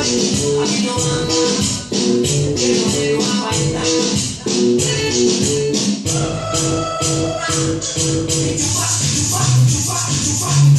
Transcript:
Aquí no anda, que no tengo a bailar. Chupa, chupa, chupa, chupa.